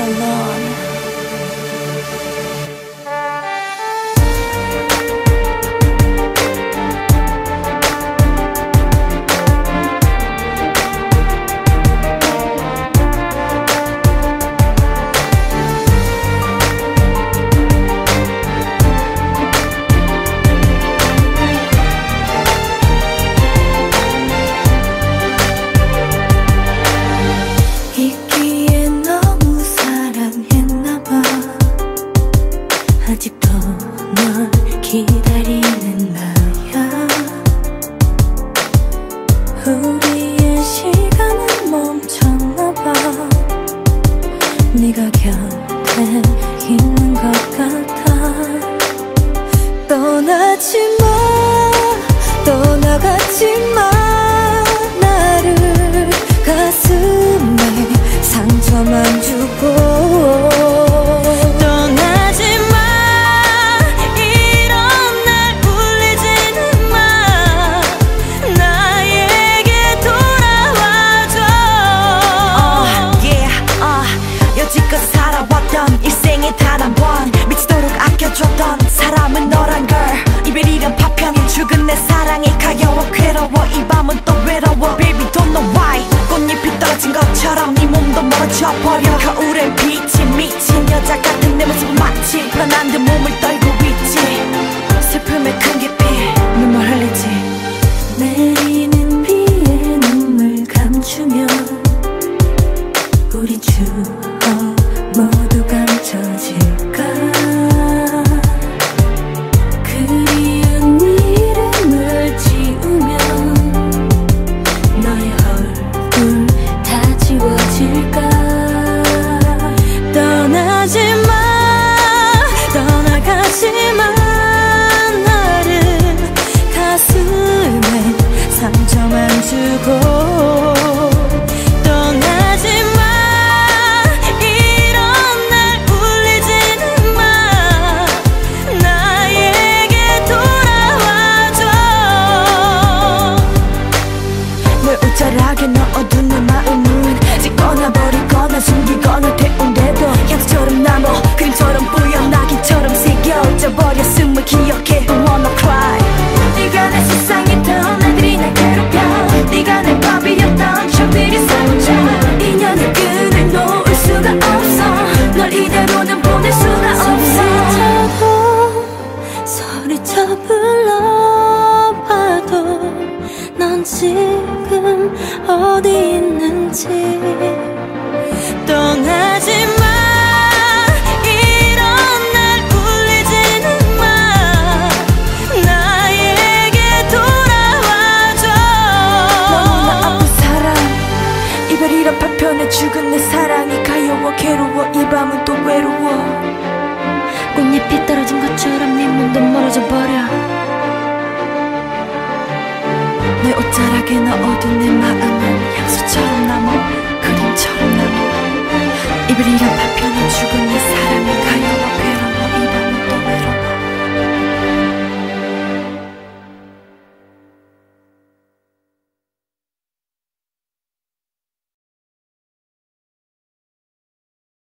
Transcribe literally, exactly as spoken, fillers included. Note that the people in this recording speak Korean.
alone. 아직도 널 기다리는 나야. 우리의 시간은 멈췄나봐. 네가 곁에 있는 것 같아. 떠나지 마, 떠나가지 마. 나를 가슴에 상처만 주고. 일생에 단 한 번 미치도록 아껴줬던 사람은 너란 걸. 이별이란 파편인 죽은 내 사랑이 가여워 괴로워. 이 밤은 또 외로워. Baby don't know why. 꽃잎이 떨어진 것처럼 네 몸도 멀어져 버려. 거울엔 빛이 미친 여자 같은 내 모습은 마치 넌 안 돼 몸을 떨고 있지. 슬픔의 큰 깊이 눈물 흘리지. 내리는 비에 눈물 감추며 우리 추억 모두 감춰질까. 그리운 이름을 지우면 너의 얼굴 다 지워질까. 떠나지 마, 떠나가지 마. 나를 가슴에 상처만 주고. 우절하게 넣어둔 내 마음은 짓거나 버리거나 숨기거나 태운데도 향수처럼 남아 그림처럼 뿌연나기처럼 새겨져 버렸음을 기억해. Don't wanna cry. 네가 내 세상이던 날들이 날 괴롭혀. 네가 내 밥이었던 저들이 사라져. 인연의 끈을 놓을 수가 없어. 널 이대로는 보낼 수가 없어. 소리쳐 불러봐도 넌 지금 어디 있는지. 떠나지 마, 이런 날 울리지는 마. 나에게 돌아와줘. 너무나 아픈 사랑, 이별이란 파편에 죽은 내 사랑이 가여워 괴로워. 이 밤은 또 외로워. 꽃잎이 떨어진 것처럼 네 몸도 멀어져 버려. 내 옷자락에 넣어둔 내 마음은 향수처럼 남아 그림처럼 남아. 이별이란 파편에 죽은 내 사랑